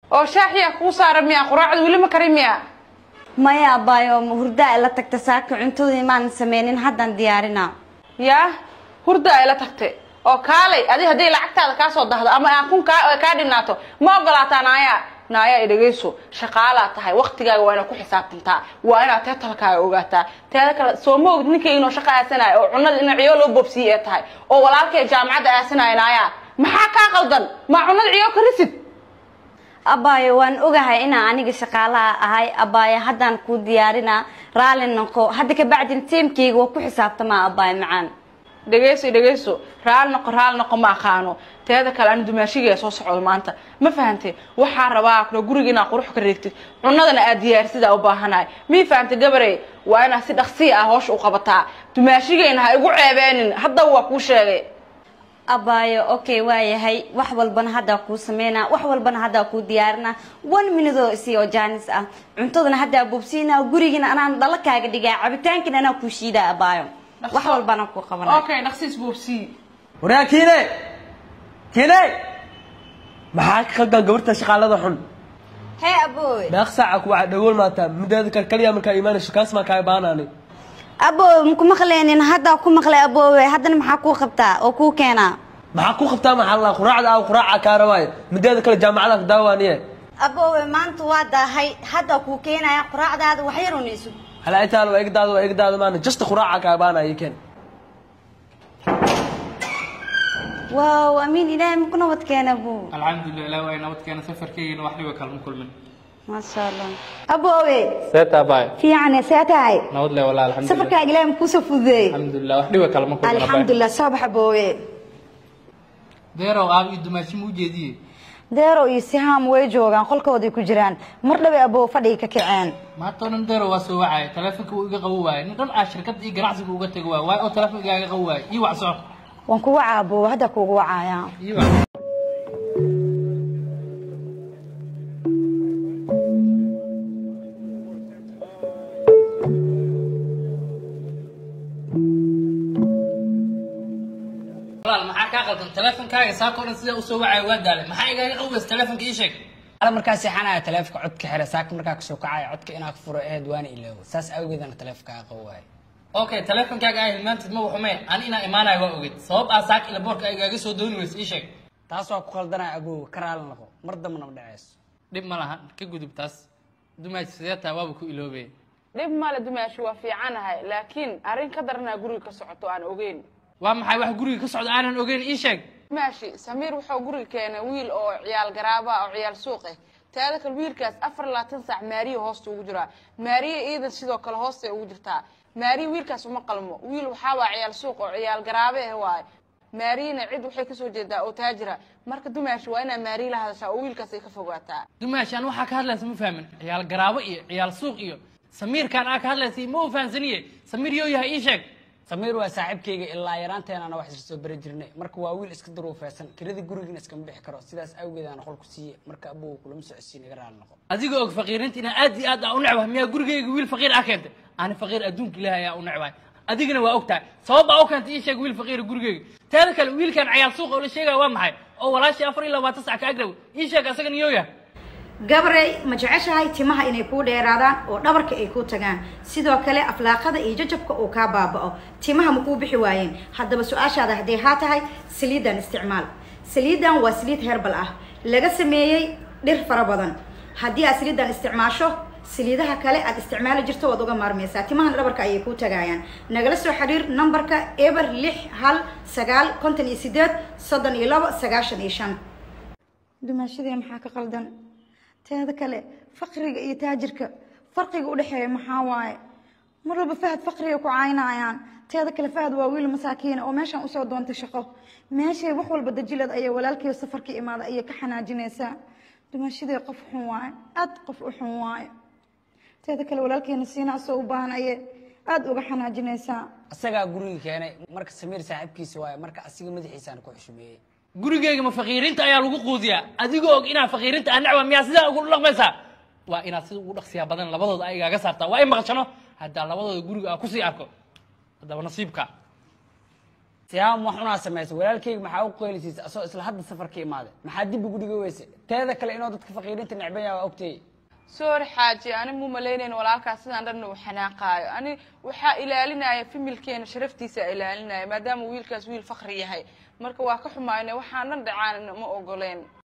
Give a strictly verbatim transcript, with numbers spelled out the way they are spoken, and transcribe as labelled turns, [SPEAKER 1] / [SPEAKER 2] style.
[SPEAKER 1] oo shaaxiya ku saaran miya quraacad wili ma karin miya
[SPEAKER 2] maya baayo hurda ila tagta saaka cuntadii maan sameeynin hadan diyaarina
[SPEAKER 1] ya hurda ila tagtay oo kaalay adi hadii lacagtaada ka soo dahdo ama aan kun ka ka dhinaato ma ogolaataa naaya naaya idageyso shaqaala tahay waqtigaaga waa inaad ku xisaabtantaa waa inaad teetalkaaga ogaataa teeda kale soo ma ogid ninkay inoo shaqaysanaay oo cunada in ciyo loo bobsiye tahay oo walaalkay jaamacada aasanaay naaya maxaa ka qaldan ma cunada ciyo ka risid
[SPEAKER 2] abaayo waan ogahay ina aniga shaqaalaha ahay abaayo hadan ku diyaarina raali noqo hadda ka bacdin teamkeyga waa ku xisaabtama abaayo macaan
[SPEAKER 1] dhageyso dhageyso raal noqo raal noqo ma qaano teeda kale aan dumaashiga soo socdo maanta ma fahantay waxa rabaa kula guriga qurux ka reegtid cunadana aad diyaarsida u baahanaay mi fahantay gabarey waa ina si dhaqsi ah hoosh u qabataa dumaashigeena ha igu ceebeenin hadda waa ku sheegay
[SPEAKER 2] abaayo okay waayahay wax walbana hadda ku sameeyna wax walbana hadda ku diyaarna one minute oo si oo jaanis ah cuntadana hadda bobsiina gurigina anaan dhala kaaga dhigaa cabitaankina ana ku shiida abaayo wax walbana ku qabanaa
[SPEAKER 1] okay naqsiis bobsi
[SPEAKER 3] waraakine kine maxaa ka qaldan gabarta shaqaalada xun
[SPEAKER 2] hey abooy
[SPEAKER 3] dhaqsaca ku waa dhagool maata midada kaliya marka iimaanayso kaas ma ka baanaanay
[SPEAKER 2] abooy muku maqleenin hadda ku maqlay abooy haddana maxaa ku qabtaa oo ku keenaa
[SPEAKER 3] maxaa ku qabtaa maxaa la quraacda aw quraaca ka rawaay midada kale jaamacada ku daawaaniye
[SPEAKER 2] abooy maanta waa daahay hadda ku keenaya quraacdaada wax yar unayso
[SPEAKER 3] hala inta loo eegdaado waa eegdaado maana just quraaca ka baanay keen
[SPEAKER 2] واو أمين إلهي ممكن نوت كان أبو
[SPEAKER 4] الحمد لله لا وين نوت كان سفر كي نوحدي وكلام كل من
[SPEAKER 2] ما شاء الله أبوي
[SPEAKER 4] سيتا باي
[SPEAKER 2] في يعني سيتاي
[SPEAKER 4] نود له والله الحمد لله
[SPEAKER 2] سفر كي إلهي مكوسف ذي
[SPEAKER 4] الحمد لله وحدي وكلام كل من
[SPEAKER 2] الحمد لله صباح أبوي
[SPEAKER 4] ديرو أبي دمشق موجودي
[SPEAKER 2] ديرو يسهم ويجوغان خلك ودي كجران مرة أبو فدي ككعان
[SPEAKER 4] ما تون ديرو وسوعي تلفك ويقوي نقول عشرة كده يجرعسك وقتك واي أو تلفك يقوي يوعصه
[SPEAKER 2] وانكو عابو هذا كو وعايا
[SPEAKER 4] والله ما حكى قلت تلفون كاي ساكون سيده u soo wacay waa dalay maxay iga qaweys telefonka ii sheeg
[SPEAKER 5] ala markaas xanaa telefonka codka xira saak markaa ku soo kacay codka inaad furo ee diwaan ilaaw saas awgeedana telefonka qawaay
[SPEAKER 4] okay telefonkaaga ay hilmaantid ma wuxumay aan ina imaanay waa ogid sabab aan saak ila boorka ay iga soo dooni weys ii sheeg
[SPEAKER 5] taas waa ku qaldanaa abuu karaal noqo mar damana ma dhaceyso
[SPEAKER 4] dib ma laha ka gudub taas dumaaj sideeta waa ku iloobay
[SPEAKER 1] dib ma la dumaashi waa fiicanahay laakiin arin ka darna guriga ka socoto aan ogeyn
[SPEAKER 4] waa maxay wax guriga ka socdo aanan ogeyn ii sheeg
[SPEAKER 1] maashi Samiir wuxuu guriga keenay wiil oo ciyaal garaaba oo ciyaal suuq ah taada kal wiilkaas afar iyo labaatan saac Maariya hoosta ugu jira Maariya iidan sidoo kale hoosta ugu jirtaa Maariya wiilkaas uma qalmo wiil waxa waa ciyaal suuq oo ciyaal garaabe ah waay Maariyana cid waxay ka soo jeedaa oo taajira marka dumaashi waa inaa Maariya la hadashaa oo wiilkaas ay ka fogaataa
[SPEAKER 4] dumaashi aan waxa ka hadlaysa ma fahmin ciyaal garaabo iyo ciyaal suuq iyo Samiir kan aan ka hadlaysay ma u fahansaniye Samiir yoo yahay ii sheeg
[SPEAKER 5] Samiir waa saaxiibkayga ilaa yaraanteena ana wax soo bari jirnay marka waa wiil iska duruufaysan kirada guriga iska bixi karo sidaas awgeed aan qolku siiyay marka abuu kula socodsiin iga raal noqo
[SPEAKER 4] adiga og faqiirinta ina aad iyo aad u nacba miya gurigayga wiil faqiir ah keentay aan faqiir adduunka ilaahay u nacbay adigina waa ogtahay sabab aa keentay ii sheeg wiil faqiir gurigayga taada kale wiilkan ciyaal suuq oo la sheegay waa maxay oo walaashi afar iyo labaatan saac ka agdhow ii sheeg asagan iyo yaa
[SPEAKER 6] gabaray ma jeceshahay timaha inay ku dheeraadaan oo dhabarka ay ku tagaan sidoo kale aflaaqada iyo jajabka oo ka baabao timaha ma ku bixi waayeen haddaba su'aashaada hadii ha tahay saliidan isticmaal saliidan waa saliid herbal ah laga sameeyay dhir fara badan hadii aad saliidan isticmaasho saliidaha kale aad isticmaali jirto waad uga maarmaysaa timaha dhabarka ayay ku tagayaan nagala soo xiriir numberka eber lix hal sagaal konton iyo sideed soddon iyo labo sagaashan iyo shan
[SPEAKER 2] dumaashadii maxaa ka qaldan teeda kale faqriga iyo taajirka farqiga u dhaxeeya maxaa waaye mar walba fahad faqriga ku caynayaan teeda kale fahad waa wiil masaakiin oo meeshan u soo doontay shaqo meeshay wax walba dajilad ay walaalkii safarka imaada ay ka xanaajinaysa dumaashadii qof xun waaye aad qof u xun waaye teeda kale walaalkeena siina soo u baahanayay aad uga xanaajinaysa
[SPEAKER 5] asaga guriga keenay marka Samiir saaxiibkiisa waaye marka asiga madaxiisa ku xushmeeyay
[SPEAKER 4] gurigayga ma faqiirinta ayaa lagu quudiyaa adigoo og inaa faqiirinta aan nacwa miyaa sidaa ugu dhaqmaysaa waa inaad sida ugu dhaqsiyaa badan labadooda ay igaaga saartaa waa ay maqashano haddaa labadooda guriga aan kusii arko haddaba nasiibka
[SPEAKER 5] siyaam wax unaa samaysa walaalkayga maxaa u qeylisiisa asoo isla hadda safarka imaaday maxaa dib ugu dhiga weyse teeda kale inuu dadka faqiirinta necban yahay waa ogtay
[SPEAKER 1] soor xaaji ani mu malaynayn walaalkaas sidaan dhan uu xanaaqaayo ani waxaa ilaalinaya familkeena sharaftiisa ilaalinaya maadaama wiilkaas wiil faqri yahay marka waa ka xumaynay waxaan dhan dhacaan ma ogoleen